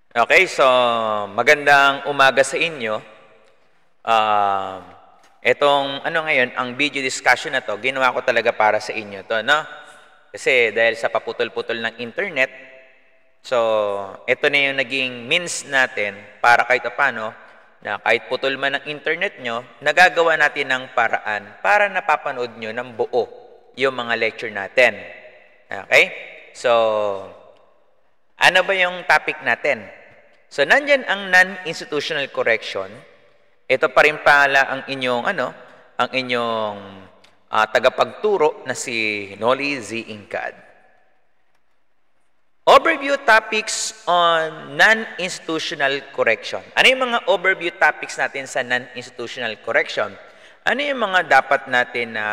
Okay, so magandang umaga sa inyo. Etong ngayon, ang video discussion na to, ginawa ko talaga para sa inyo to, no? Kasi dahil sa paputol-putol ng internet, so ito na yung naging means natin para kahit paano, na kahit putol man ang internet nyo, nagagawa natin ng paraan para napapanood nyo ng buo yung mga lecture natin. Okay? So, ano ba yung topic natin? So, nandyan ang non-institutional correction. Ito pa rin pala ang inyong, tagapagturo na si Noli Z. Incad. Overview topics on non-institutional correction. Ano yung mga overview topics natin sa non-institutional correction? Ano yung mga dapat natin na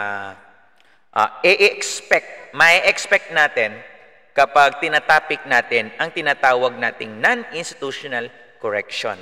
may expect natin kapag tinatopic natin ang tinatawag nating non-institutional correction?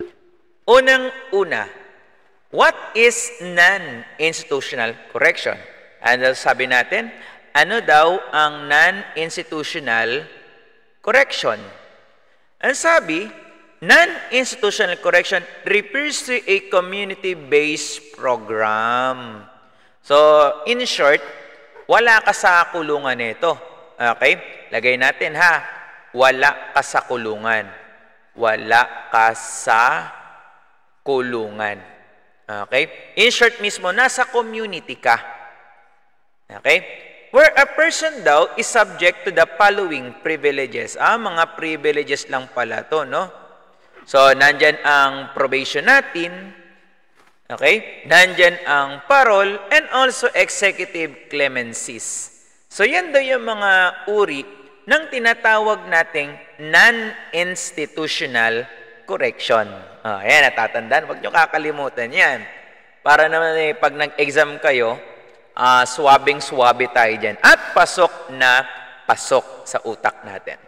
Unang-una, what is non-institutional correction? Ano sabi natin? Ano daw ang non-institutional correction? Ang sabi, non-institutional correction refers to a community-based program. So, in short, wala ka sa kulungan nito. Okay? Lagay natin ha. Wala ka sa kulungan. Wala ka sa kulungan. Okay? In short mismo, nasa community ka. Okay? Where a person daw is subject to the following privileges. Mga privileges lang pala to, no? So, nandyan ang probation natin. Okay? Nandyan ang parole and also executive clemencies. So, yan daw yung mga uri ng tinatawag nating non-institutional correction. Ayan, natatandaan. Huwag nyo kakalimutan yan. Para naman pag nag-exam kayo, swabing-swabe tayo dyan. At pasok na pasok sa utak natin.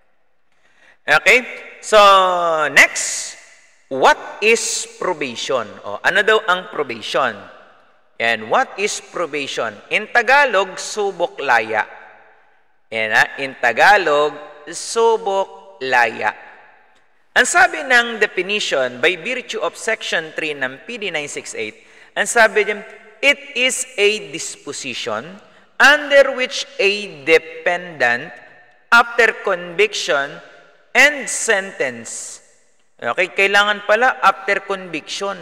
Okay? So, next, what is probation? Ano daw ang probation? And what is probation? In Tagalog, subok laya. Yan in Tagalog, subok laya. Ang sabi ng definition by virtue of Section 3 ng PD 968, ang sabi niya, it is a disposition under which a dependent after conviction and sentence. Okay, kailangan pala after conviction.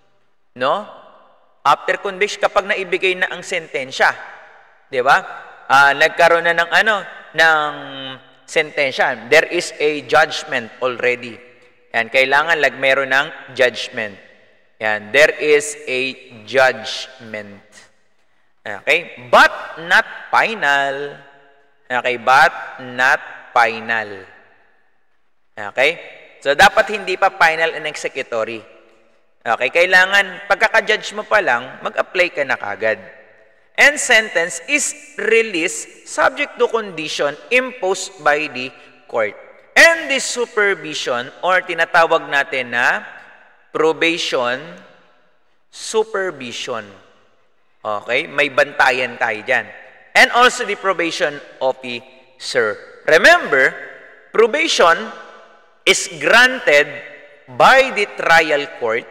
No? After conviction, kapag naibigay na ang sentensya. Di ba? Nagkaroon na ng sentensya. There is a judgment already. Yan, kailangan meron ng judgment. Yan, there is a judgment. Okay? But not final. Okay? But not final. Okay? So, dapat hindi pa final and executory. Okay? Kailangan, pagkaka-judge mo pa lang, mag-apply ka na kagad. And sentence is released subject to condition imposed by the court. And the supervision, or tinatawag natin na probation, supervision. Okay? May bantayan tayo dyan. And also the probation officer. Remember, probation is granted by the trial court,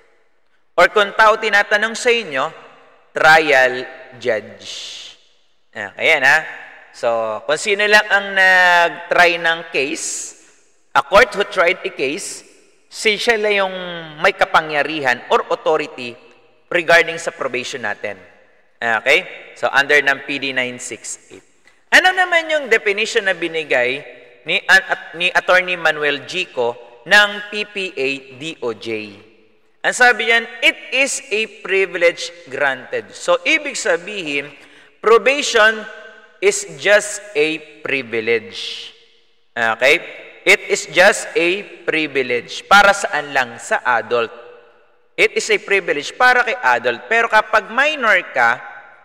or kung tao tinatanong sa inyo, trial judge. Ayan ha. So, kung sino lang ang nag-try ng case, a court who tried a case, siya lang yung may kapangyarihan or authority regarding sa probation natin. Okay? So, under ng PD 968. Ano naman yung definition na binigay ni Attorney Manuel Gico ng PPA DOJ? Ang sabi yan, it is a privilege granted. So, ibig sabihin, probation is just a privilege. Okay? It is just a privilege. Para saan lang? Sa adult. It is a privilege para kay adult. Pero kapag minor ka,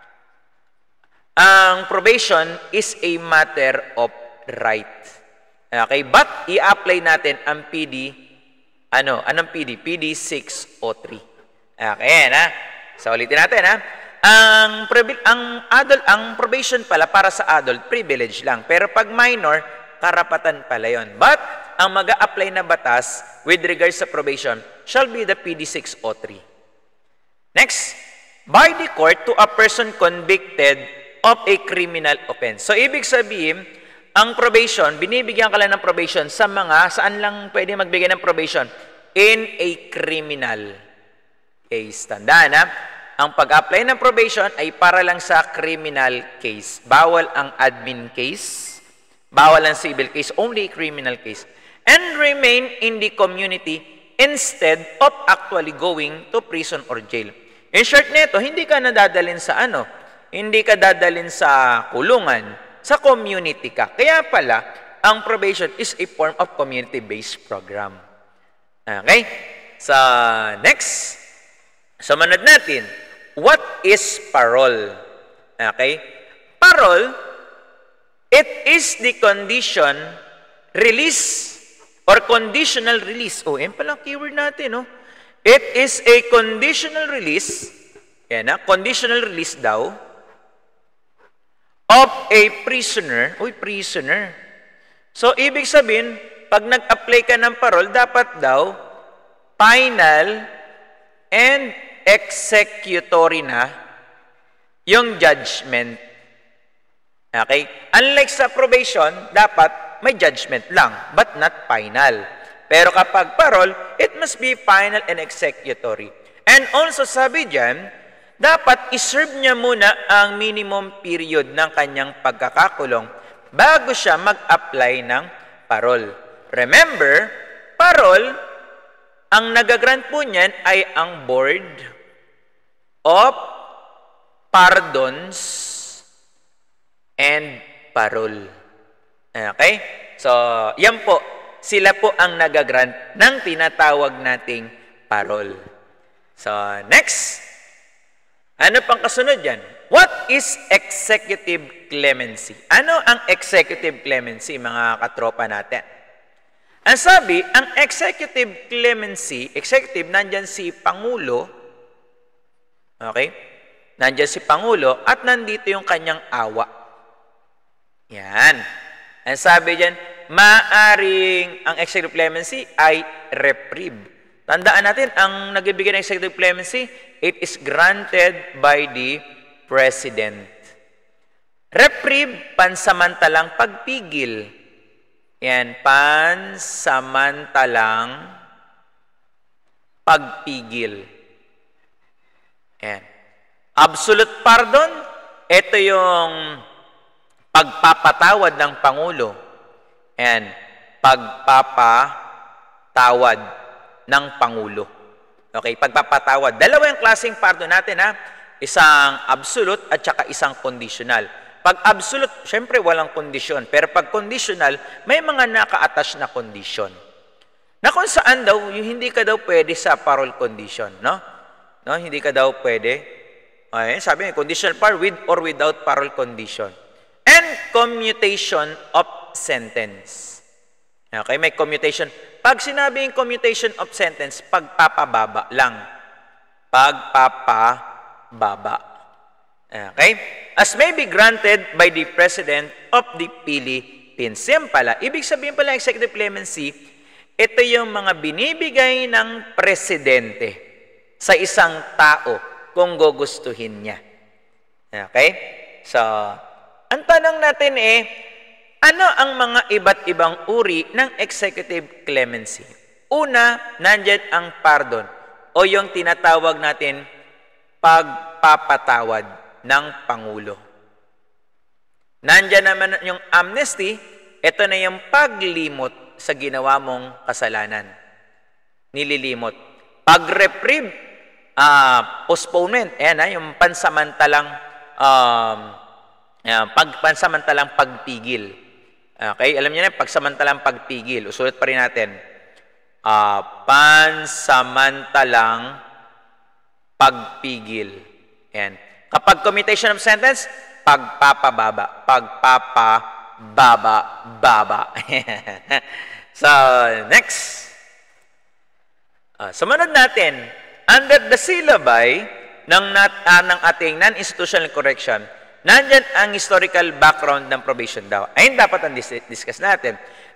ang probation is a matter of right. Okay? But, i-apply natin ang PD. Anong PD? PD 603. Okay, yan ha. So, ulitin natin ha. Ang probation pala para sa adult, privilege lang. Pero pag minor, karapatan pala yon. But, ang mag-a-apply na batas with regards sa probation shall be the PD 603. Next, by the court to a person convicted of a criminal offense. So, ibig sabihin, ang probation, binibigyan ka lang ng probation sa saan lang pwede magbigay ng probation? In a criminal case. Tandaan na, ang pag-apply ng probation ay para lang sa criminal case. Bawal ang admin case, bawal ang civil case, only criminal case. And remain in the community instead of actually going to prison or jail. In short nito, hindi ka nadadalin sa hindi ka dadalin sa kulungan, sa community ka. Kaya pala, ang probation is a form of community-based program. Okay? So, next. Sumunod natin. What is parole? Okay? Parole, it is the condition release or conditional release. Oh, yan pala keyword natin, no? It is a conditional release. Yan na, conditional release daw of a prisoner. Uy, prisoner. So, ibig sabihin, pag nag-apply ka ng parole, dapat daw final and executory na yung judgment. Okay? Unlike sa probation, dapat may judgment lang, but not final. Pero kapag parole, it must be final and executory. And also, sabi dyan, dapat iserve niya muna ang minimum period ng kanyang pagkakakulong bago siya mag-apply ng parole. Remember, parole, ang nagagrant po niyan ay ang Board of Pardons and Parole. Okay? So, yan po. Sila po ang nagagrant ng tinatawag nating parole. So, next. Ano pang kasunod yan? What is executive clemency? Ano ang executive clemency, mga katropa natin? Ang sabi, ang executive clemency, executive, nandyan si Pangulo, okay? Nandyan si Pangulo at nandito yung kanyang awa. Yan. Ang sabi dyan, maaring ang executive clemency ay reprieve. Tandaan natin, ang nagbibigay ng executive clemency, it is granted by the President. Reprieve, pansamantalang pagpigil. Yan, pansamantalang pagpigil. Yan. Absolute pardon, ito yung pagpapatawad ng Pangulo. Yan, pagpapatawad ng Pangulo. Okay, pagpapatawad. Dalawa yung klaseng pardon natin, ha? Isang absolute at saka isang conditional. Pag absolute, syempre walang kondisyon. Pero pag conditional, may mga naka-attach na condition. Na kung saan daw, yung hindi ka daw pwede sa parole condition, no? No, hindi ka daw pwede. Okay, sabi niya, conditional par with or without parole condition. And commutation of sentence. Okay, may commutation. Pag sinabing commutation of sentence, pagpapababa lang. Pagpapababa. Okay? As may be granted by the President of the Philippines. Yan pala. Ibig sabihin pala executive clemency, ito yung mga binibigay ng presidente sa isang tao kung gugustuhin niya. Okay? So, ang tanong natin ano ang mga iba't ibang uri ng executive clemency? Una, nandyan ang pardon o yung tinatawag natin pagpapatawad ng Pangulo. Nandyan naman yung amnesty, ito na yung paglimot sa ginawa mong kasalanan. Nililimot. Pag-reprieve, postponement, yung pansamantalang pansamantalang pagpigil. Okay, alam niyo na, pagsamantalang pagpigil. Usulit pa rin natin. Pansamantalang pagpigil. Yan. Kapag commutation of sentence, pagpapababa. Pagpapababa. So, next. Sumunod natin. Under the syllabi ng ating non-institutional correction, nandyan ang historical background ng probation daw. Ayun dapat ang discuss natin.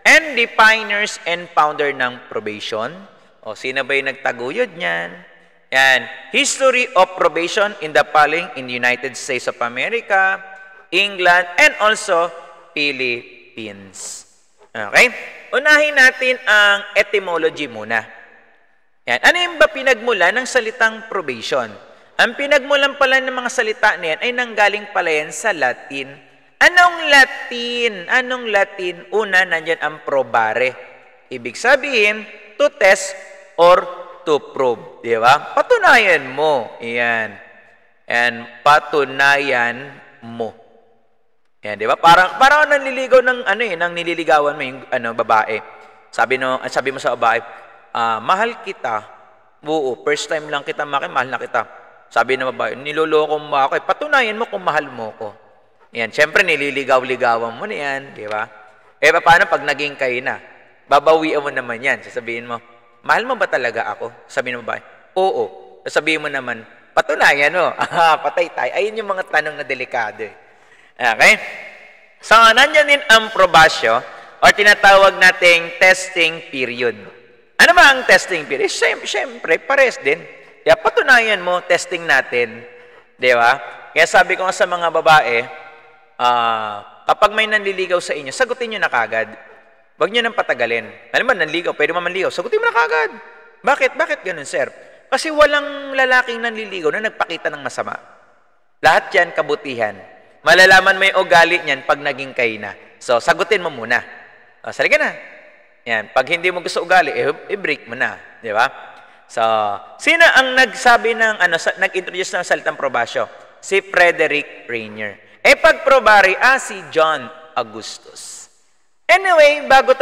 And the pioneers and founder ng probation. O, sino ba yung nagtaguyod niyan? Yan. History of probation in the following in the United States of America, England, and also Philippines. Okay? Unahin natin ang etymology muna. Yan. Ano yung ba pinagmula ng salitang probation? Ang pinagmulan pala ng mga salita na yan ay nanggaling pala yan sa Latin. Anong Latin? Anong Latin? Una, nandyan ang probare. Ibig sabihin, to test or to prove. Di ba? Patunayan mo. Yan. And patunayan mo. Yan, di ba? Parang nanliligaw ng nang nililigawan mo yung babae. Sabi mo sa babae, mahal kita. Oo, first time lang kita mahal na kita. Sabi ng babae, niloloko mo ako. Patunayan mo kung mahal mo ko. Yan, syempre nililigaw-ligawan mo na yan, di ba? Paano pag naging kayo na? Babawian mo naman yan. Sasabihin mo, mahal mo ba talaga ako? Sabi ng babae, oo. Sasabihin mo naman, patunayan mo. Patay tayo. Ayun yung mga tanong na delikado. Okay? So, nandiyan din ang probasyo or tinatawag nating testing period. Ano ba ang testing period? Siyempre, pares din. Kaya patunayan mo, testing natin. Di ba? Kaya sabi ko nga sa mga babae, kapag may nanliligaw sa inyo, sagutin nyo na kagad. Huwag nyo nang patagalin. Alam mo, nanligaw, pwede mo manligaw. Sagutin mo na kagad. Bakit? Bakit ganun, sir? Kasi walang lalaking nanliligaw na nagpakita ng masama. Lahat yan, kabutihan. Malalaman mo yung ugali niyan pag naging kayo na. So, sagutin mo muna. Salika na. Yan. Pag hindi mo gusto ugali, i-break mo na. Di ba? So, sino ang nagsabi ng, nag-introduce ng salitang probasyo? Si Frederick Rainier. Pag probary, si John Augustus. Anyway, bago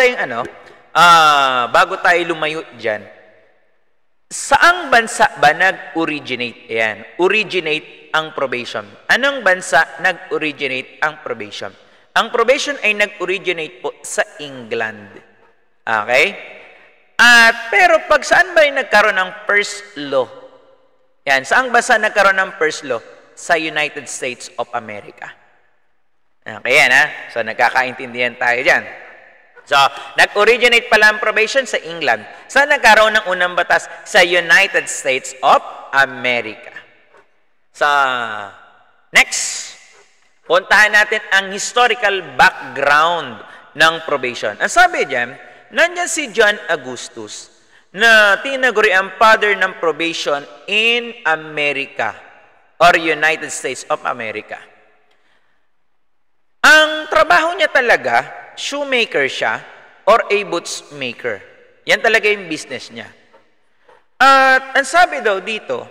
tayo lumayo dyan, saang bansa ba nag-originate? Ayan, originate ang probation. Anong bansa nag-originate ang probation? Ang probation ay nag-originate po sa England. Okay? Pero saan ba yung nagkaroon ng first law? Yan, saang bansa nagkaroon ng first law? Sa United States of America. Okay yan, ha? So, nagkakaintindihan tayo dyan. So, nag-originate pala ang probation sa England. Saan nagkaroon ng unang batas? Sa United States of America. So, next, puntahan natin ang historical background ng probation. Ang sabi dyan, nandyan si John Augustus na tinaguri ang father ng probation in America or United States of America. Ang trabaho niya talaga, shoemaker siya or a boots maker. Yan talaga yung business niya. At ang sabi daw dito,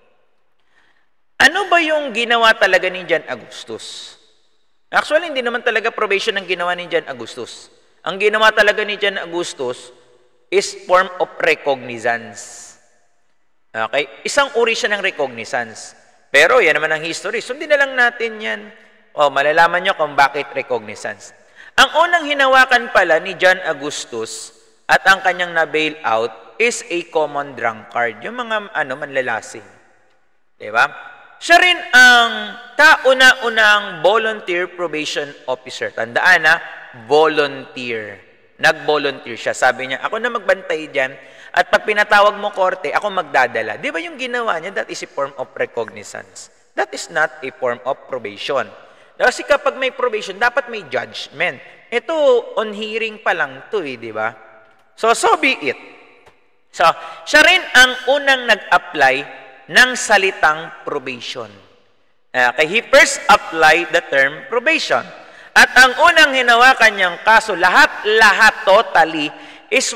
ano ba yung ginawa talaga ni John Augustus? Actually, hindi naman talaga probation ang ginawa ni John Augustus. Ang ginawa talaga ni John Augustus is form of recognizance. Okay? Isang uri siya ng recognizance. Pero yan naman ang history. Sundin na lang natin yan. Malalaman nyo kung bakit recognizance. Ang unang hinawakan pala ni John Augustus at ang kanyang na-bail out is a common drunkard. Yung mga manlalasing. Diba? Siya rin ang kauna-unang volunteer probation officer. Tandaan na, volunteer. Nag-volunteer siya. Sabi niya, ako na magbantay dyan at pag pinatawag mo korte, ako magdadala. Di ba yung ginawa niya, that is a form of recognizance. That is not a form of probation. Kasi kapag may probation, dapat may judgment. Ito, on hearing pa lang ito di ba? So be it. So, siya rin ang unang nag-apply ng salitang probation. Okay, he first applied the term probation. At ang unang hinawakan niyang kaso, lahat totally, is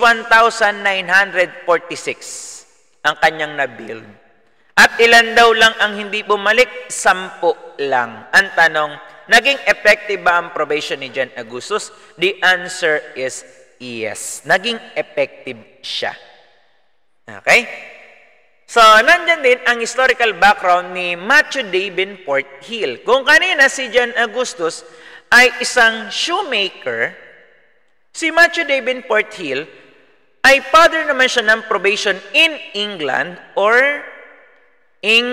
1,946 ang kanyang na-build. At ilan daw lang ang hindi bumalik? 10 lang. Ang tanong, naging effective ba ang probation ni John Augustus? The answer is yes. Naging effective siya. Okay? So, nandyan din ang historical background ni Matthew Davenport Hill. Kung kanina si John Augustus ay isang shoemaker, si Matthew Davenport Hill ay father naman siya ng probation in England or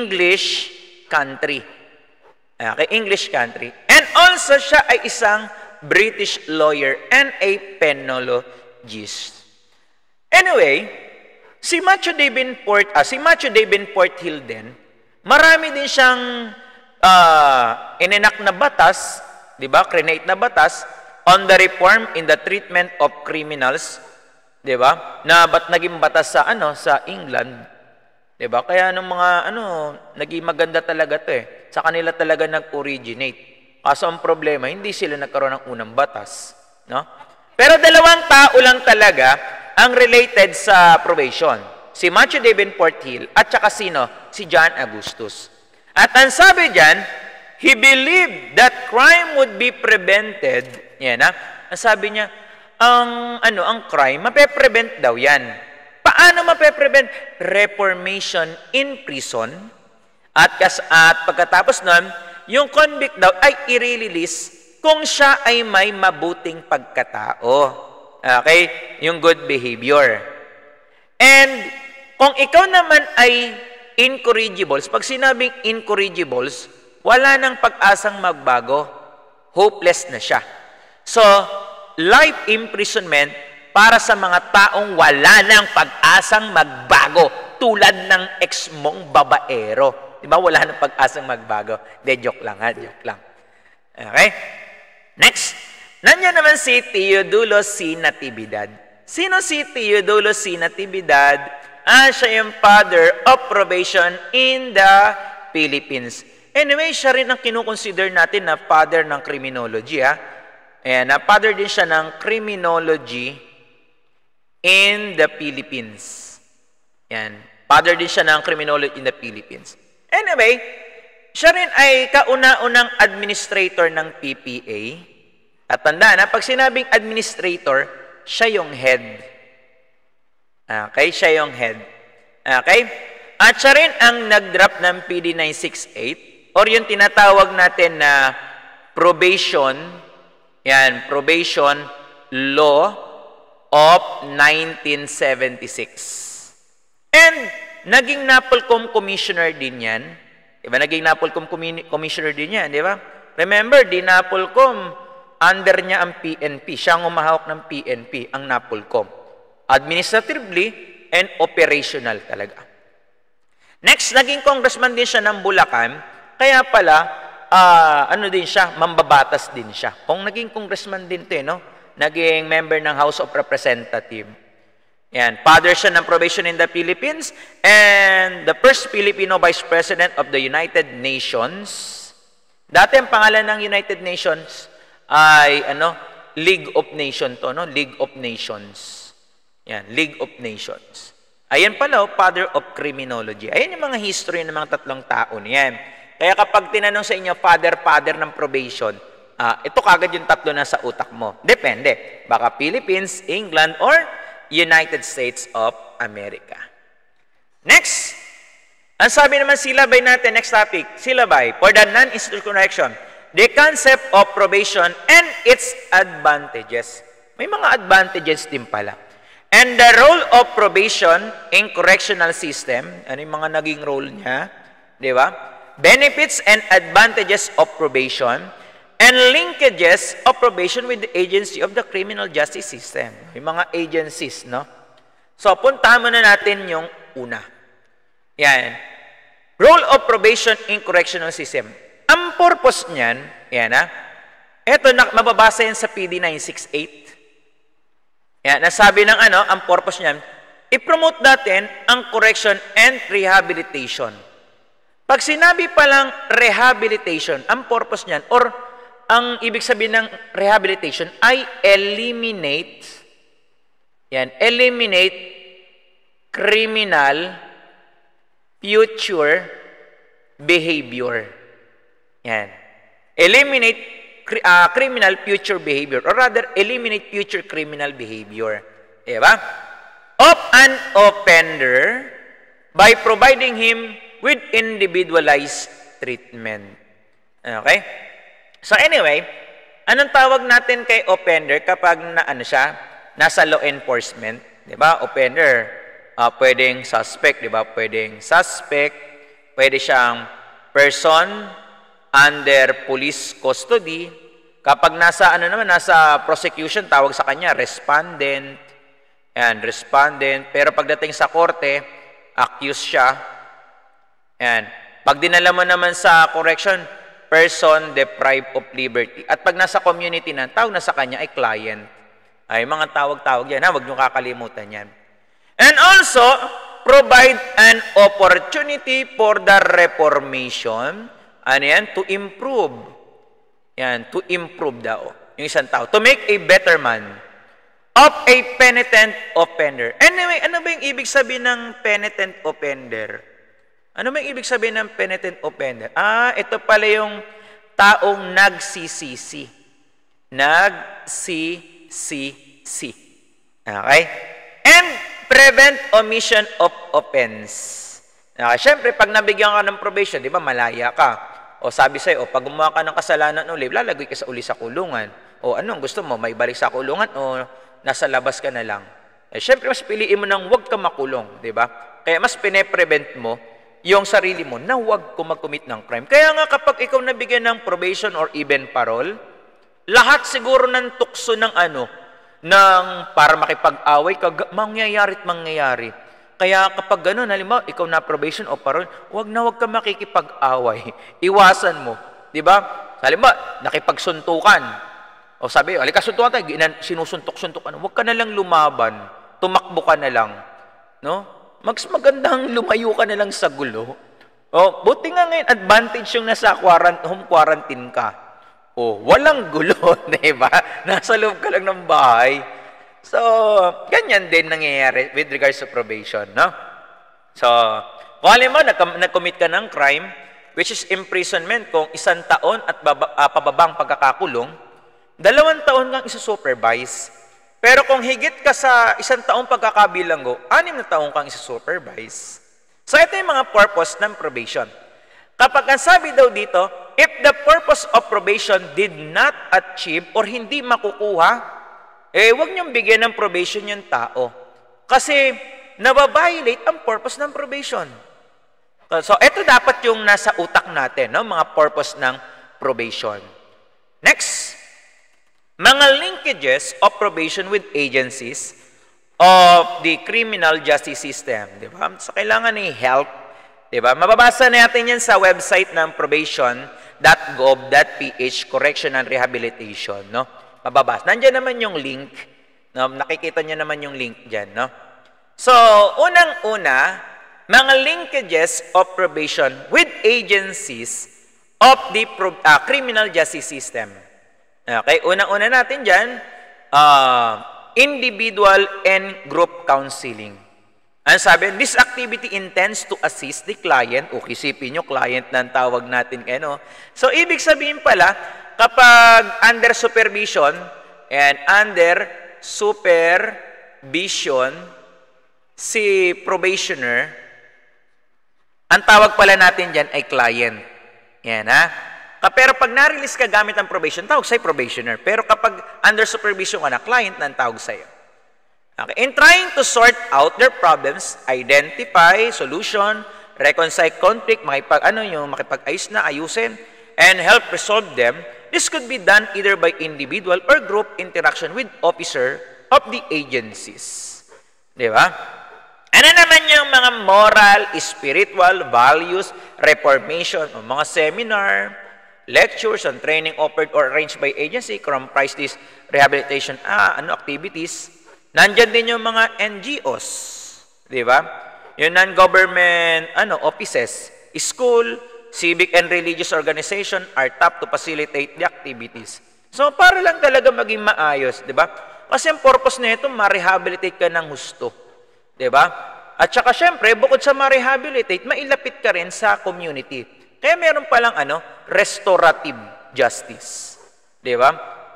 English country. Okay, English country. And also siya ay isang British lawyer and a penologist. Anyway, si Matthew Davenport Hill din, marami din siyang inenact na batas, di ba? Create na batas on the reform in the treatment of criminals, di ba? Na ba't naging batas sa sa England, di ba? Kaya nung mga naging maganda talaga 'to eh. Sa kanila talaga nag-originate. Kaso ang problema, hindi sila nagkaroon ng unang batas, no? Pero dalawang tao lang talaga ang related sa probation. Si Matthew Davenport Hill at saka sino? Si John Augustus. At ang sabi diyan, he believed that crime would be prevented. Yan ha. Ang sabi niya, ang crime, mape-prevent daw yan. Paano mape-prevent? Reformation in prison. At pagkatapos nun, yung convict daw ay i-release kung siya ay may mabuting pagkatao. Okay? Yung good behavior. And kung ikaw naman ay incorrigibles, pag sinabing incorrigibles, wala nang pag-asang magbago. Hopeless na siya. So, life imprisonment para sa mga taong wala nang pag-asang magbago, tulad ng ex mong babaero. Diba? Wala nang pag-asang magbago. De, joke lang ha, joke lang. Okay? Next. Nandiyan naman si Teodulo C. Natividad. Sino si Teodulo C. Natividad? Siya yung father of probation in the Philippines. Anyway, siya rin ang kinukonsider natin na father ng criminology. Ayan, father din siya ng criminology in the Philippines. Yan. Father din siya ng criminology in the Philippines. Anyway, siya rin ay kauna-unang administrator ng PPA. At tandaan, pag sinabing administrator, siya yung head. Okay, siya yung head. Okay? At siya rin ang nag-draft ng PD 968 or yung tinatawag natin na probation, yan, probation law of 1976. And naging NAPOLCOM commissioner din yan. Diba? Naging NAPOLCOM commissioner din yan, di ba? Remember, di NAPOLCOM, under niya ang PNP. Siya ang umahawak ng PNP, ang NAPOLCOM. Administratively and operational talaga. Next, naging congressman din siya ng Bulacan. Kaya pala, din siya, mambabatas din siya. Kung naging congressman din ito, no? Naging member ng House of Representatives. Yan, father siya ng probation in the Philippines and the first Filipino Vice President of the United Nations. Dati ang pangalan ng United Nations ay League of Nations to, no? League of Nations. Yan, League of Nations. Ayan pala, father of criminology. Ayan yung mga history ng mga tatlong tao niyan. Kaya kapag tinanong sa inyo, father ng probation, ito kagad yung tatlo na sa utak mo. Depende. Baka Philippines, England, or United States of America. Next. Ang sabi naman silabay natin, next topic, silabay, for the non-institutional correction, the concept of probation and its advantages. May mga advantages din pala. And the role of probation in correctional system, ano yung mga naging role niya, di ba? Benefits and advantages of probation, and linkages of probation with the agency of the criminal justice system. Yung mga agencies, no? So, puntahan muna natin yung una. Yan. Role of probation in correctional system. Ang purpose niyan, yan ito, mababasa yan sa PD 968. Yan, nasabi ng ang purpose niyan, i-promote natin ang correction and rehabilitation. Pag sinabi pa lang rehabilitation, ang purpose niyan, or ang ibig sabihin ng rehabilitation ay eliminate criminal future behavior. Yan. Eliminate criminal future behavior, or rather, eliminate future criminal behavior. Diba? Of an offender by providing him with individualized treatment. Okay? So anyway, anong tawag natin kay offender kapag nasa law enforcement? Diba? Offender, pwedeng suspect, diba? Pwedeng suspect, pwede siyang person under police custody, Kapag nasa, ano naman, nasa prosecution, tawag sa kanya, respondent. Yan, respondent. Pero pagdating sa korte, accused siya. Yan. Pag dinala mo naman sa correction, person deprived of liberty. At pag nasa community na, tawag na sa kanya ay client. Ay, mga tawag-tawag yan, ha? Huwag niyo kakalimutan yan. And also, provide an opportunity for the reformation. Ano yan? To improve. Yan, to improve daw. Yung isang tao. To make a better man of a penitent offender. Anyway, ano ba yung ibig sabihin ng penitent offender? Ano ba yung ibig sabihin ng penitent offender? Ito pala yung taong nagsisisi. Nagsisisi. Okay? And prevent omission of offense. Okay, syempre, pag nabigyan ka ng probation, di ba, malaya ka. O sabi sa'yo, pag gumawa ka ng kasalanan ulit, lalagay ka sa uli sa kulungan. O anong gusto mo, may balik sa kulungan o nasa labas ka na lang. Eh, syempre, mas piliin mo nang huwag ka makulong, di ba? Kaya mas pine-prevent mo yung sarili mo na huwag mag-commit ng crime. Kaya nga kapag ikaw nabigyan ng probation or even parole, lahat siguro ng tukso ng para makipag-away, mangyayari at mangyayari. Kaya kapag gano'n, halimbawa, ikaw na probation o parole, huwag ka makikipag-away. Iwasan mo. Di ba? Halimbawa, nakipagsuntukan. O sabi, halika suntukan tayo, sinusuntok-suntukan. Huwag ka na lang lumaban. Tumakbo ka na lang. No? Mas magandang lumayo ka na lang sa gulo. O, buti nga ngayon, advantage yung nasa home quarantine ka. O, walang gulo, di ba? Nasa loob ka lang ng bahay. So, ganyan din nangyayari with regards to probation, no? So, kung alam mo, nag-commit ka ng crime, which is imprisonment kung 1 taon at pababang pagkakakulong, 2 taon kang isa-supervise. Pero kung higit ka sa 1 taong pagkakabilanggo, 6 na taon kang isa-supervise. So, ito yung mga purpose ng probation. Kapag ang sabi daw dito, if the purpose of probation did not achieve or hindi makukuha, huwag niyong bigyan ng probation yung tao. Kasi, nababiolate ang purpose ng probation. So, ito dapat yung nasa utak natin, no? Mga purpose ng probation. Next, mga linkages of probation with agencies of the criminal justice system. Di ba? So, kailangan i-help. Di ba? Mababasa natin yan sa website ng probation.gov.ph, Correction and Rehabilitation, no? Mababasa. Nandiyan naman yung link. No? Nakikita niyo naman yung link dyan. No? So, unang-una, mga linkages of probation with agencies of the criminal justice system. Okay? Unang-una natin dyan, individual and group counseling. Ano sabi? This activity intends to assist the client. O, isipin nyo, client na ang tawag natin kayo. No? So, ibig sabihin pala, kapag under supervision and under supervision si probationer, ang tawag pala natin dyan ay client. Yan, ha? Pero pag na-release ka gamit ang probation, tawag sa'yo probationer. Pero kapag under supervision ka na, client na ang tawag sa'yo. Okay. In trying to sort out their problems, identify, solution, reconcile conflict, makipag-ayos na, ayusin, and help resolve them, this could be done either by individual or group interaction with officer of the agencies. Di ba? Ano naman yung mga moral, spiritual, values, reformation, o mga seminar, lectures, and training offered or arranged by agency, comprise these rehabilitation activities. Nandyan din yung mga NGOs. Di ba? Yung non-government offices, school, civic and religious organization are tapped to facilitate the activities. So, para lang talaga maging maayos, di ba? Kasi ang purpose na ito, ma-rehabilitate ka ng husto. Di ba? At saka, syempre, bukod sa ma-rehabilitate, mailapit ka rin sa community. Kaya meron palang, restorative justice. Di ba?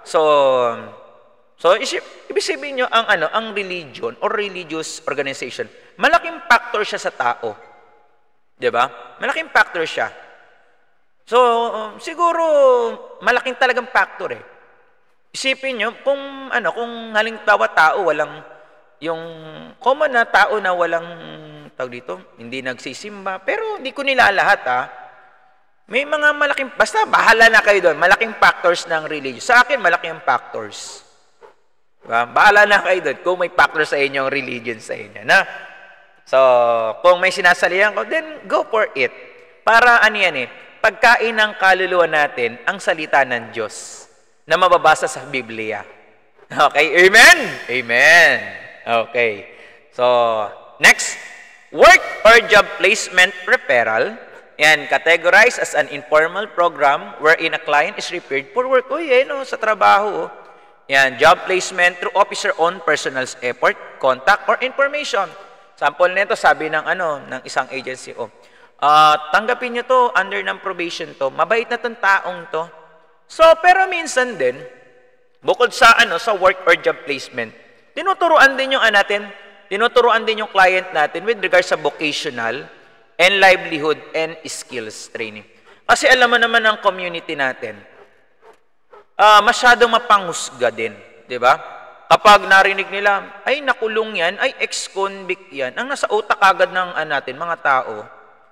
So, ibig sabihin nyo, ang religion or religious organization, malaking factor siya sa tao. Di ba? Malaking factor siya. So, siguro, malaking talagang factor eh. Isipin nyo, kung halimbawa tao, yung common na tao na walang, tawag dito, hindi nagsisimba, pero hindi ko nilalahat May mga malaking, basta bahala na kayo doon, malaking factors ng religion. Sa akin, malaking factors. Diba? Bahala na kayo doon kung may factors sa inyong religion sa inyo. Na? So, kung may sinasalihan ko, then go for it. Para ano yan pagkain ng kaluluwa natin ang salita ng Diyos na mababasa sa Biblia. Okay, amen? Amen. Okay. So, next, work or job placement referral. Yan, categorized as an informal program wherein a client is prepared for work. Uy, sa trabaho. Yan, job placement through officer own personal effort, contact, or information. Sample nito, sabi ng ng isang agency, tanggapin nyo to, under ng probation to, mabait na tong taong to. So, pero minsan din, bukod sa sa work or job placement, tinuturuan din yung client natin with regards sa vocational and livelihood and skills training. Kasi alam mo naman ang community natin, masyadong mapanghusga din, di ba? Kapag narinig nila, ay nakulong yan, ay ex-convict yan, ang nasa utak agad ng natin, mga tao,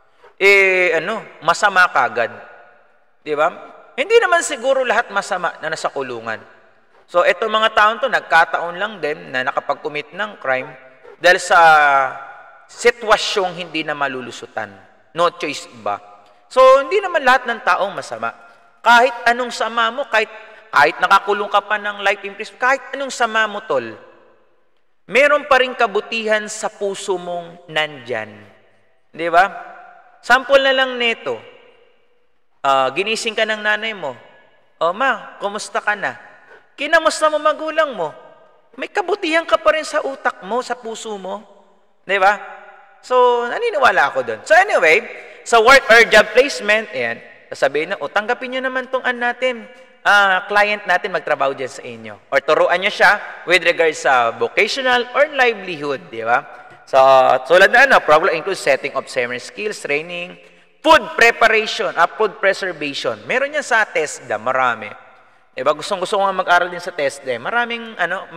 masama kagad. Di ba? Hindi naman siguro lahat masama na nasa kulungan. So, eto mga taon to, nagkataon lang din na nakapag-commit ng crime dahil sa sitwasyong hindi na malulusutan. No choice ba? So, hindi naman lahat ng taong masama. Kahit anong sama mo, kahit nakakulong ka pa ng life imprisonment, kahit anong sama mo, tol, meron pa rin kabutihan sa puso mong nandyan. Di ba? Sample na lang nito. Ginising ka ng nanay mo. Ma, kumusta ka na? Kinamusta mo magulang mo? May kabutihan ka pa rin sa utak mo, sa puso mo. Di ba? So, naniniwala ako doon. So anyway, sa work or job placement, sasabihin na, tanggapin nyo naman itong natin, client natin magtrabaho dyan sa inyo. Or turuan nyo siya with regards sa vocational or livelihood, di ba? So, tulad na program includes setting of ceremony skills, training, food preparation, food preservation. Meron yan sa TESDA, marami. Diba? Gustong-gusto ko nga mag-aral din sa TESDA. Maraming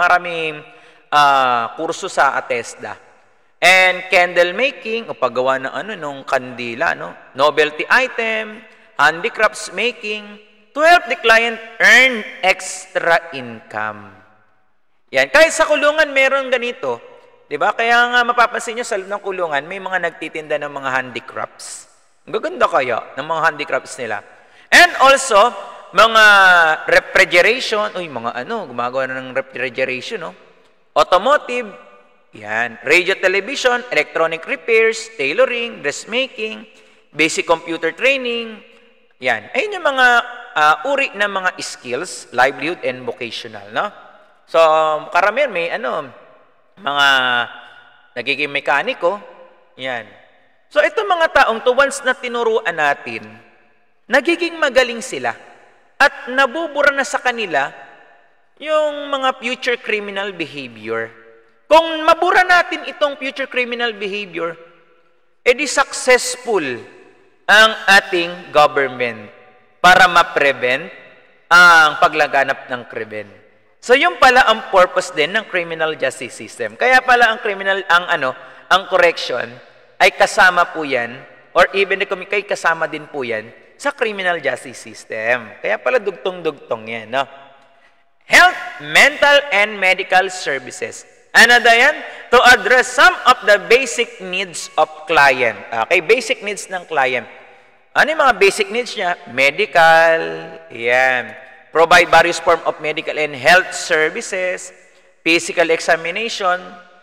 kurso sa TESDA. And candle making, o paggawa ng nung kandila, novelty item, handicrafts making, to help the client earn extra income. Yan. Kahit sa kulungan, meron ganito. Diba? Kaya nga mapapansin nyo sa loob ng kulungan, may mga nagtitinda ng mga handicrafts. Ang gaganda kaya ng mga handicrafts nila. And also, mga refrigeration, gumagawa na ng refrigeration, automotive, yan, radio television, electronic repairs, tailoring, dressmaking, basic computer training, yan. Ayun yung mga uri ng mga skills, livelihood and vocational, no? So, karamihan may mga nagiging mekaniko, yan. So, itong mga taong to, once na tinuruan natin, nagiging magaling sila at nabubura na sa kanila yung mga future criminal behavior. Kung mabura natin itong future criminal behavior, edi successful ang ating government para ma-prevent ang paglaganap ng krimen. So, yung pala ang purpose din ng criminal justice system. Kaya pala ang correction ay kasama po yan, or even kay kasama din po yan sa criminal justice system. Kaya pala dugtong-dugtong yan, no? Health, mental, and medical services. Ano da yan? To address some of the basic needs of client. Okay, basic needs ng client. Ano yung mga basic needs niya? Medical, yan. Provide various form of medical and health services, physical examination,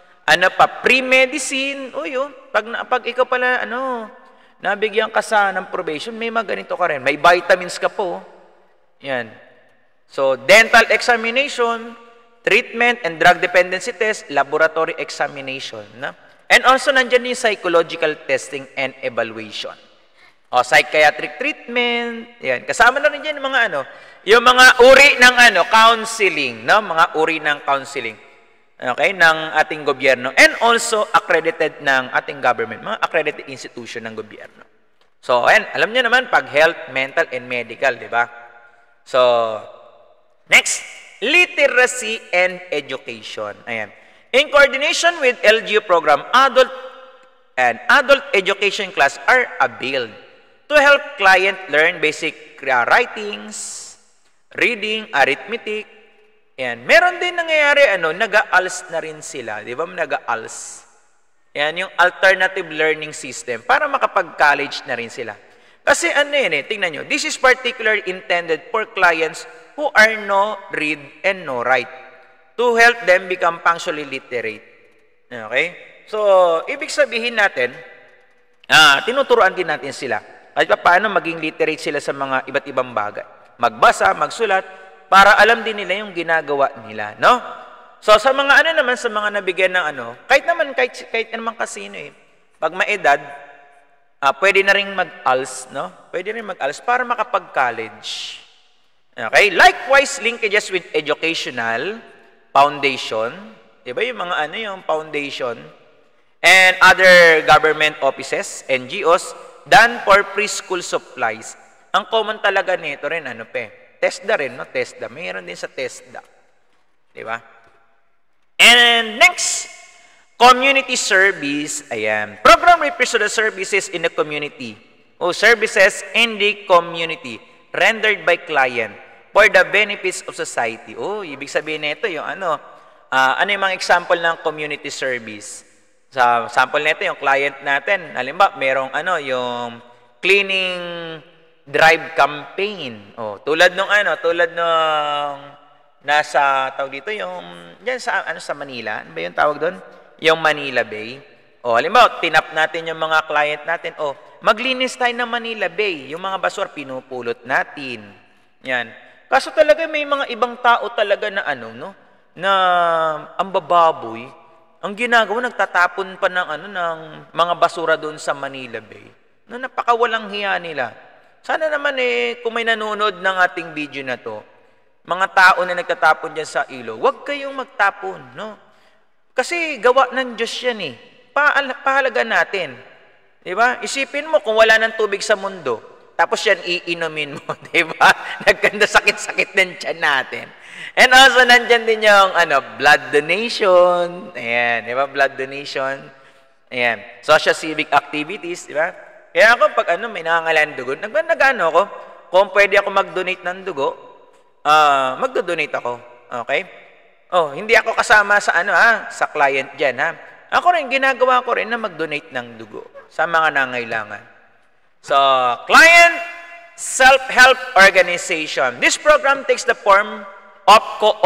pre-medicine. Pag ikaw pala, nabigyan ka ng probation, may mga ganito ka rin. May vitamins ka po. Yan. So, dental examination, treatment and drug dependency test, laboratory examination. No? And also, nandyan yung psychological testing and evaluation. Psychiatric treatment. Yan. Kasama na rin dyan yung mga yung mga uri ng counseling. No? Mga uri ng counseling. Okay? Ng ating gobyerno. And also, accredited ng ating government. Mga accredited institution ng gobyerno. So, ayan. Alam niyo naman, pag health, mental, and medical. Diba? So, next. Literacy and education. Ayan. In coordination with LGU program, adult education class are availed to help client learn basic writings, reading, arithmetic. Yan. Meron din nangyayari, nag-ALS na rin sila. Di ba? Nag-ALS. Yan, yung alternative learning system para makapag-college na rin sila. Kasi tingnan nyo, this is particularly intended for clients who are no read and no write to help them become functionally literate. Okay? So, ibig sabihin natin, tinuturuan din natin sila. At paano maging literate sila sa mga iba't ibang bagay. Magbasa, magsulat, para alam din nila yung ginagawa nila, no? So, sa mga naman, sa mga nabigyan ng kahit naman kasino pag maedad, pwede na rin mag-ALS, no? Pwede rin mag-ALS para makapag-college. Okay? Likewise, linkages with educational, foundation, diba yung mga yung foundation, and other government offices, NGOs, done for preschool supplies. Ang common talaga nito rin, TESDA rin, no? TESDA. Mayroon din sa TESDA. Diba? And next, community service. Ayan. Program refers to the services in the community. O services in the community rendered by client for the benefits of society. Oh, ibig sabihin nito yung ano yung mga example ng community service. Sa sample nito yung client natin, halimbawa merong yung cleaning drive campaign. Oh, tulad nung nasa tawag dito yung diyan sa sa Manila. Ano ba yung tawag doon? Yung Manila Bay. Oh, halimbawa tinap natin yung mga client natin. Oh, maglinis tayo ng Manila Bay. Yung mga basura pinupulot natin. Yan. Kaso talaga may mga ibang tao talaga na na ang bababoy, ang ginagawa nagtatapon pa ng ng mga basura doon sa Manila Bay. Na napakawalang hiya nila. Sana naman kung may nanonood ng ating video na to, mga tao na nagtatapon diyan sa ilog, huwag kayong magtapon, no? Kasi gawa ng Diyos yan Pahalaga natin. 'Di ba? Isipin mo kung wala ng tubig sa mundo, tapos yan iinumin mo, 'di ba? Nagkanda sakit-sakit ng tiyan natin. And also nandiyan din yung blood donation. Ayan, 'di ba? Blood donation. Ayan. Social civic activities, 'di ba? Kaya ako pag may nangangailangan dugo, nag-ano ako, kung pwede ako mag-donate ng dugo, mag-donate ako. Okay? Oh, hindi ako kasama sa sa client diyan, ha. Ako rin ginagawa ko rin na mag-donate ng dugo sa mga nangangailangan. So, client self-help organization. This program takes the form of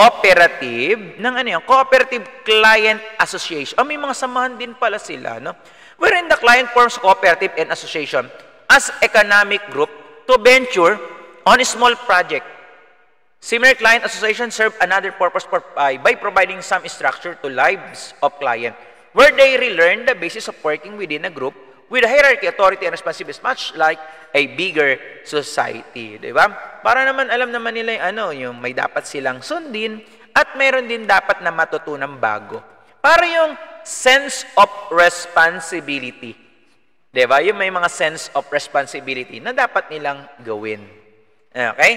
cooperative cooperative client association. May mga samahan din pala sila, no? Wherein the client forms cooperative and association as economic group to venture on a small project. Similar client associations serve another purpose by providing some structure to lives of client, where they relearn the basis of working within a group with a hierarchy, authority, and responsibility, much like a bigger society. Diba? Para naman alam naman nila yung may dapat silang sundin at mayroon din dapat na matutunan bago. Para yung sense of responsibility. Diba? Yung may mga sense of responsibility na dapat nilang gawin. Okay?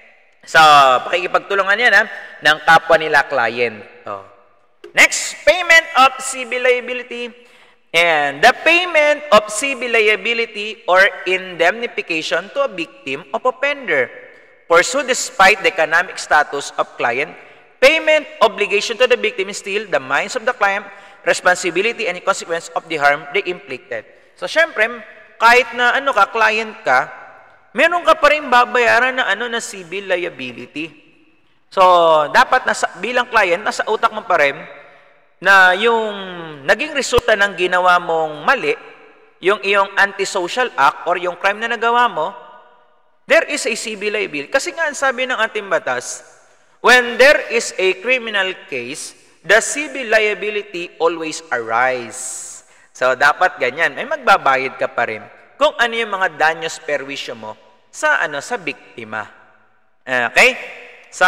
So, pakikipagtulungan yan ng kapwa nila client. Oh. Next, payment of civil liability. And the payment of civil liability or indemnification to a victim of offender. Pursued despite the economic status of client, payment obligation to the victim is still the minds of the client, responsibility and consequence of the harm they inflicted. So, syempre, kahit na client ka, meron ka pa rin babayaran na civil liability. So, dapat bilang client, nasa utak mo pa rin na yung naging resulta ng ginawa mong mali, yung iyong antisocial act or yung crime na nagawa mo, there is a civil liability. Kasi nga, sabi ng ating batas, when there is a criminal case, the civil liability always arise. So, dapat ganyan. May magbabayad ka pa rin kung ano yung mga danyos perwisyo mo sa biktima. Okay? So,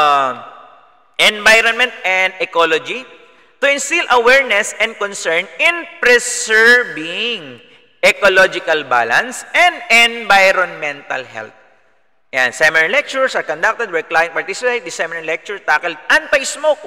environment and ecology, to instill awareness and concern in preserving ecological balance and environmental health. Yan, seminar lectures are conducted where client participate. The seminar lecture tackled anti-smoke.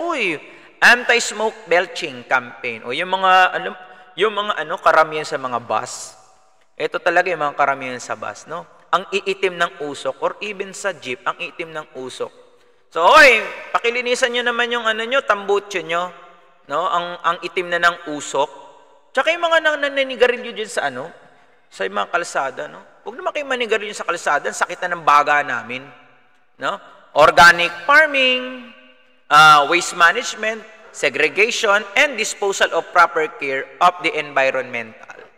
Anti-smoke belching campaign. O yung mga karamihan sa mga bus. Ito talaga yung mga karamihan sa bus, no? Ang iitim ng usok or even sa jeep, ang iitim ng usok. So, oy, pakilinisan nyo naman yung ano nyo, tambutso nyo, no? Ang itim na ng usok. Tsaka yung mga naninigarilyo dyan sa ano, sa mga kalsada, no? Huwag naman kayo manigarilyo sa kalsada, sakit na ng baga namin, no? Organic farming, waste management, segregation, and disposal of proper care of the environment.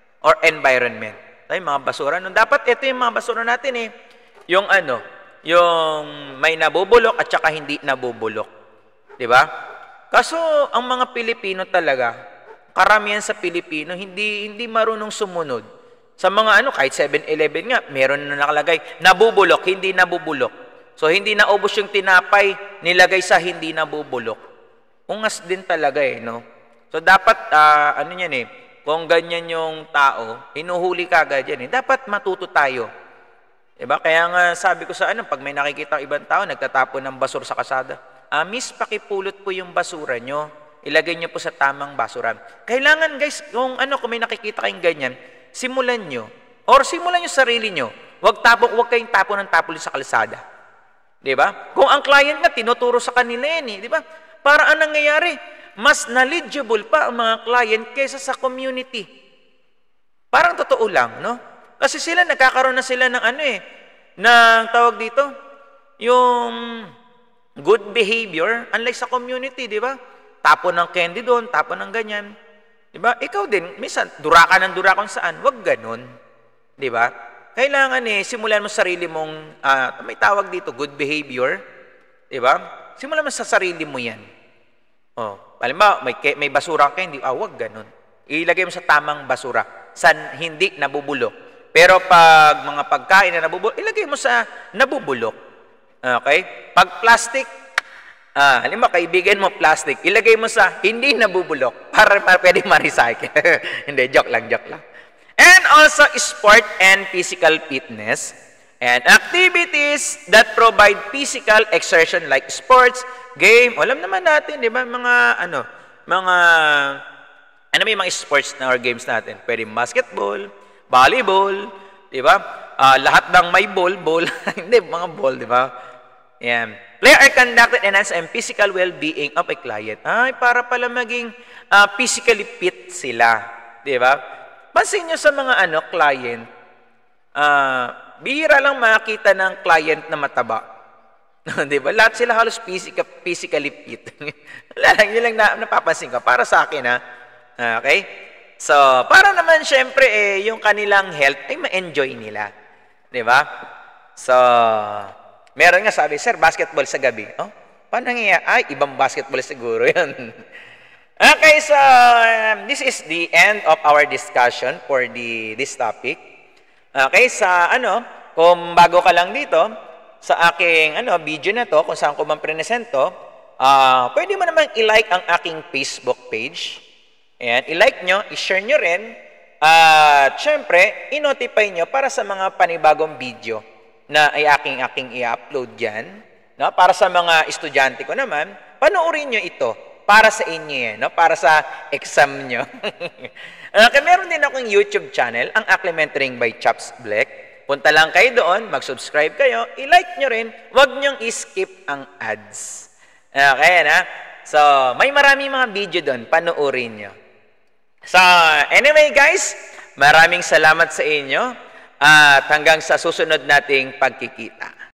Ay, mga basura. No? Dapat ito yung mga basura natin eh. Yung ano, yung may nabubulok at saka hindi nabubulok. Di ba? Kaso, ang mga Pilipino talaga, karamihan sa Pilipino, hindi marunong sumunod. Sa mga ano, kahit 7-Eleven nga, meron na nakalagay, nabubulok, hindi nabubulok. So, hindi naubos yung tinapay, nilagay sa hindi nabubulok. Ungas din talaga eh, no? So, dapat, ano yan eh, kung ganyan yung tao, hinuhuli ka agad yan eh. Dapat matuto tayo. Diba? Kaya nga sabi ko sa ano, pag may nakikita ibang tao, nagtatapon ng basura sa kasada, miss, pakipulot po yung basura nyo. Ilagay nyo po sa tamang basura. Kailangan guys, kung may nakikita kayong ganyan, simulan nyo. Or simulan nyo sarili nyo. Huwag kayong tapon ng tapon sa kalsada. Diba? Kung ang client nga, tinuturo sa kanila yan eh. Diba? Para ang nangyayari, mas knowledgeable pa ang mga client kaysa sa community. Parang totoo lang, no? Kasi sila, nagkakaroon na sila ng ng tawag dito, yung good behavior, unlike sa community, di ba? Tapon ng candy doon, tapon ng ganyan. Di ba? Ikaw din, minsan, durakan ng durakon saan? Huwag ganun. Di ba? Kailangan simulan mo sarili mong, may tawag dito, good behavior. Di ba? Simulan mo sa sarili mo yan. Halimbawa, may basura ka, hindi, wag ganun. Ilagay mo sa tamang basura, sa hindi nabubulok. Pero pag mga pagkain na nabubulok, ilagay mo sa nabubulok. Okay? Pag plastic, halimbawa, kaibigan mo plastic, ilagay mo sa hindi nabubulok para pwede ma-recycle. Hindi, joke lang. And also, sport and physical fitness and activities that provide physical exertion like sports, game. Alam naman natin, di ba? May mga sports na or games natin. Pwede basketball, volleyball, di ba? Lahat ng may ball. Hindi, mga ball, di ba? Yan. Play are conducted enhance and physical well-being of a client. Para pala maging physically fit sila. Di ba? Pansin nyo sa mga client, bihira lang makita ng client na mataba. Diba? Lahat sila halos physically fit. Yun lang napapansin ko. Para sa akin, okay? So, para naman, syempre, yung kanilang health ay ma-enjoy nila. Diba? So, meron nga sabi, sir, basketball sa gabi. Paano nga? Ibang basketball siguro yun. Okay, so, this is the end of our discussion for this topic. Okay, kung bago ka lang dito, sa aking video na to, kung saan ko man presento, pwede mo naman i-like ang aking Facebook page. Ayan, i-like nyo, i-share nyo rin, at syempre, i-notify nyo para sa mga panibagong video na ay aking i-upload dyan. No? Para sa mga estudyante ko naman, panoorin nyo ito para sa inyo yan, no? Para sa exam nyo. Okay, meron din akong YouTube channel, ang Acclimenting by Chops Black. Punta lang kayo doon, mag-subscribe kayo, i-like nyo rin, huwag nyong i-skip ang ads. Okay, So, may maraming mga video doon, panoorin nyo. So, anyway guys, maraming salamat sa inyo at hanggang sa susunod nating pagkikita.